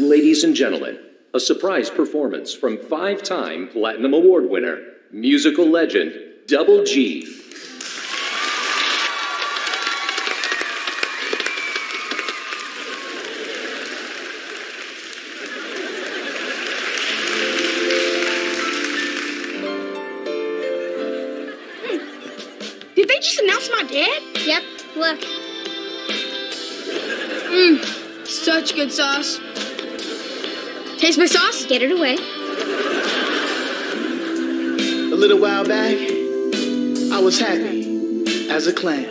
Ladies and gentlemen, a surprise performance from 5-time Platinum Award winner, musical legend, Double G. Did they just announce my dad? Yep, look. Such good sauce. Taste my sauce? Get it away. A little while back, I was happy as a clam.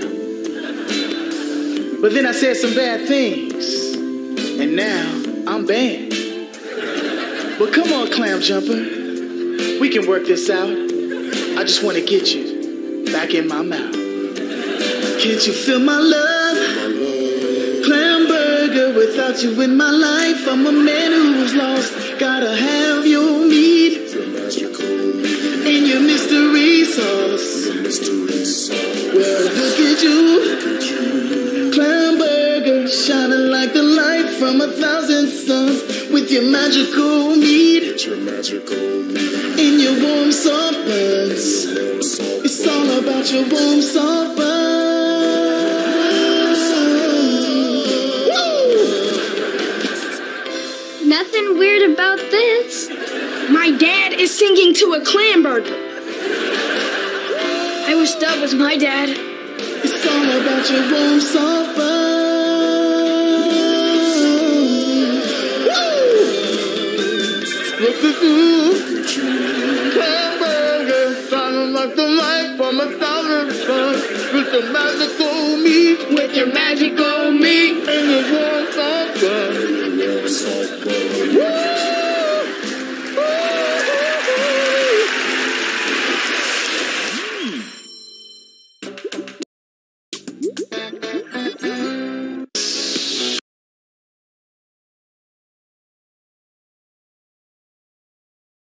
But then I said some bad things, and now I'm banned. But come on, clam jumper, we can work this out. I just want to get you back in my mouth. Can't you feel my love? Clam burger, without you in my life, I'm a man who's lost. Gotta have your meat and your mystery sauce. Well, look at you, clam burger, shining like the light from 1,000 suns. With your magical meat and your warm soft buns. It's all about your warm soft buns. Nothing weird about this. My dad is singing to a clam burger. I wish that was my dad. It's all about your warm soft buns. Look at you, clam burger, shining like the light from 1,000 suns. With the magic